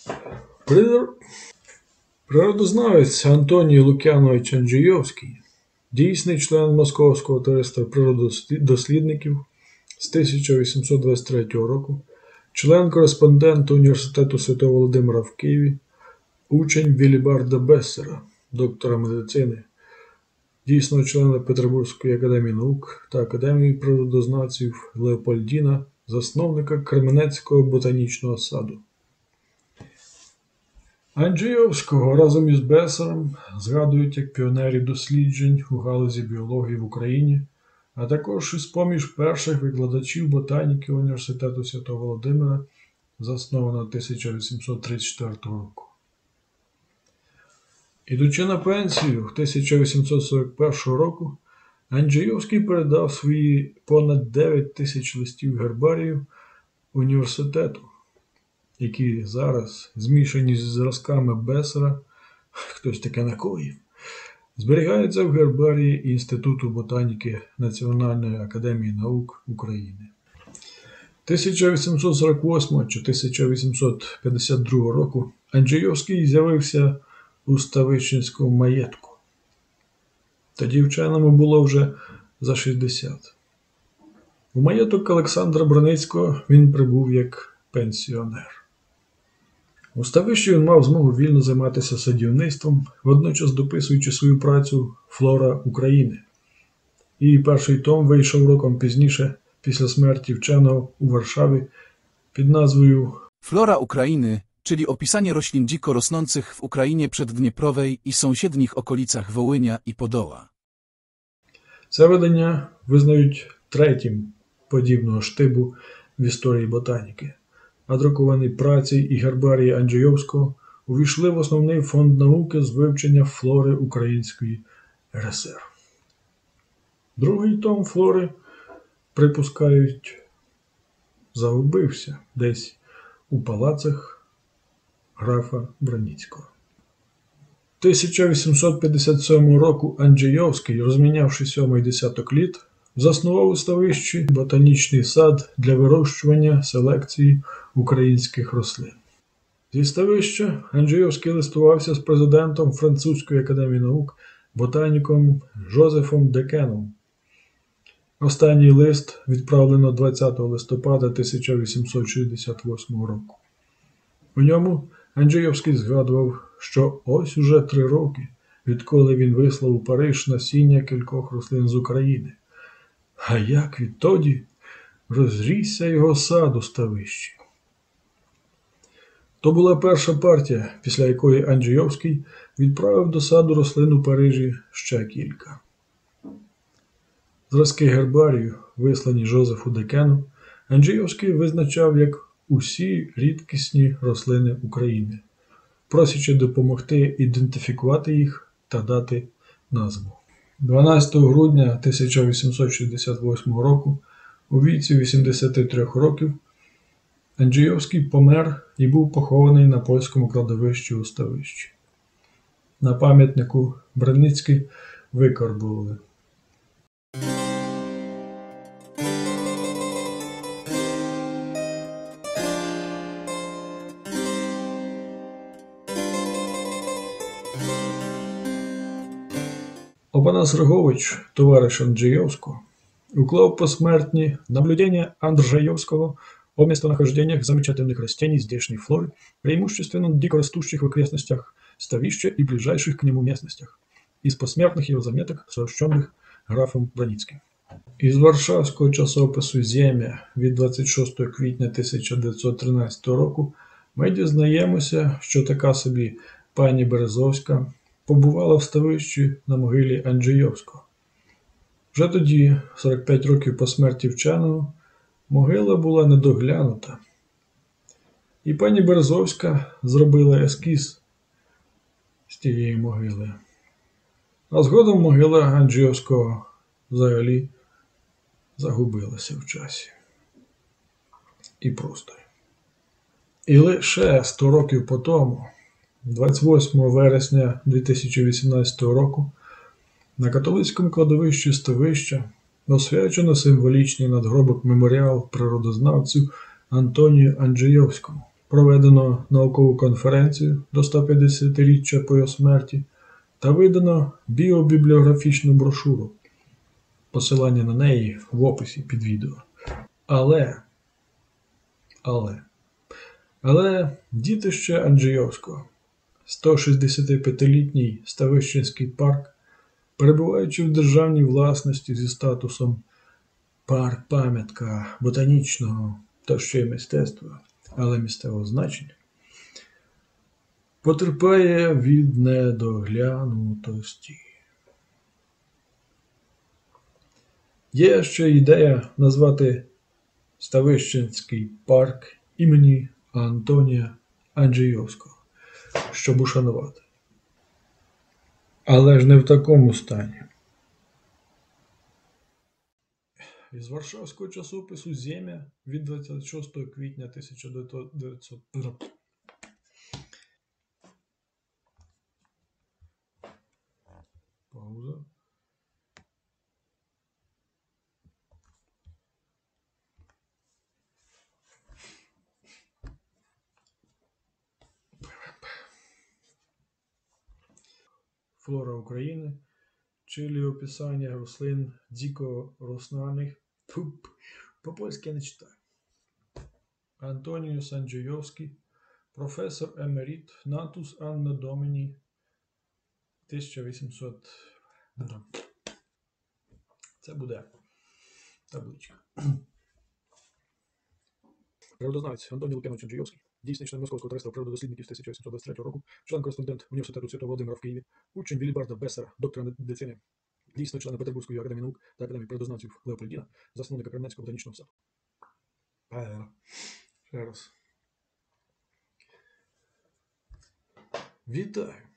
Природознавець Антоній Лук'янович Анджійовський, дійсний член Московського товариства природослідників з 1823 року, член-кореспондент Університету Святого Володимира в Києві, учень Вілібарда Бессера, доктора медицини, дійсного члена Петербурзької академії наук та Академії природознавців Леопольдіна, засновника Кременецького ботанічного саду. Анджійовського разом із Бессером згадують як піонерів досліджень у галузі біології в Україні, а також із-поміж перших викладачів ботаніки Університету Святого Володимира, заснованого 1834 року. Ідучи на пенсію 1841 року, Анджійовський передав свої понад 9 тисяч листів гербарію університету, які зараз, змішані з зразками Бессера, хтось таке накоїв, зберігаються в гербарії Інституту ботаніки Національної академії наук України. 1848 чи 1852 року Анджійовський з'явився у Ставищенському маєтку. Тоді вченому було вже за 60. У маєток Олександра Браницького він прибув як пенсіонер. У Ставищі він мав змогу вільно займатися садівництвом, водночас дописуючи свою працю «Флора України». Її перший том вийшов роком пізніше, після смерті вченого у Warszawie pід назвою Flora Ukrainy, czyli opisanie roślin dziko rosnących w Ukrainie przeddnieprowej i sąsiednich okolicach Wołynia i Podoła. Це видання визнають третім подібного штибу в історії ботаніки, а друковані праці і гербарії Анджійовського увійшли в основний фонд науки з вивчення флори Української РСР. Другий том флори, припускають, загубився десь у палацах графа Браницького. 1857 року Анджійовський, розмінявши 7-й десяток літ, заснував у Ставищі ботанічний сад для вирощування селекції українських рослин. Зі Ставища Анджійовський листувався з президентом Французької академії наук, ботаніком Жозефом Декеном. Останній лист відправлено 20 листопада 1868 року. У ньому Анджійовський згадував, що ось уже 3 роки, відколи він вислав у Париж насіння кількох рослин з України. А як відтоді розрісся його сад у Ставищі. То була перша партія, після якої Анджійовський відправив до саду рослин у Парижі ще кілька. Зразки гербарію, вислані Жозефу Декену, Анджійовський визначав як усі рідкісні рослини України, просячи допомогти ідентифікувати їх та дати назву. 12 грудня 1868 року, у віці 83 років, Анджійовський помер і був похований на польському кладовищі у Ставищі. На пам'ятнику Браницький викарбували: Опанас Рогович, товарищ Анджійовского, уклал посмертные наблюдения Анджійовского о местонахождениях замечательных растений здешней флоры, преимущественно дикорастущих в окрестностях Ставища и ближайших к нему местностях, из посмертных его заметок, сообщенных графом Браницьким. Із Варшавського часопису «Земя» від 26 квітня 1913 року ми дізнаємося, що така собі пані Березовська побувала в Ставищі на могилі Анджійовського. Вже тоді, 45 років по смерті вченого, могила була недоглянута. І пані Березовська зробила ескіз з тієї могили. А згодом могила Анджійовського взагалі загубилася в часі. І просто. І лише 100 років по тому, 28 вересня 2018 року, на католицькому кладовищі Ставища освячено символічний надгробок меморіал природознавцю Антонію Анджійовському, проведено наукову конференцію до 150-річчя по його смерті та видано біобібліографічну брошуру. Посилання на неї в описі під відео. Але дітище Анджійовського, 165-літній Ставищенський парк, перебуваючи в державній власності зі статусом парк-пам'ятка ботанічного та ще й мистецтва, але місцевого значення, потерпає від недоглянутості. Є ще ідея назвати Ставищенський парк імені Антонія Анджійовського, щоб ушанувати. Але ж не в такому стані. Із варшавського часопису «Земя» від 26 квітня 1900. Пауза. Флора України, чилі описання рослин дикороснаних. По-польськи я не читаю. Антоніус Анджійовський, професор емерит, натус Анно Доміні, 1800. Це буде табличка. Природознавець Антоній Лук'янович Анджійовський, дійсний член Московського товариства природодослідників з 1823 року, член-кореспондент Університету Святого Володимира в Києві, учень Вільбарда Бесера, доктора медицини, дійсний член Петербурзької академії наук та академії природознавців Леопольдіна, засновника Кременецького ботанічного саду. Ще раз. Вітаю!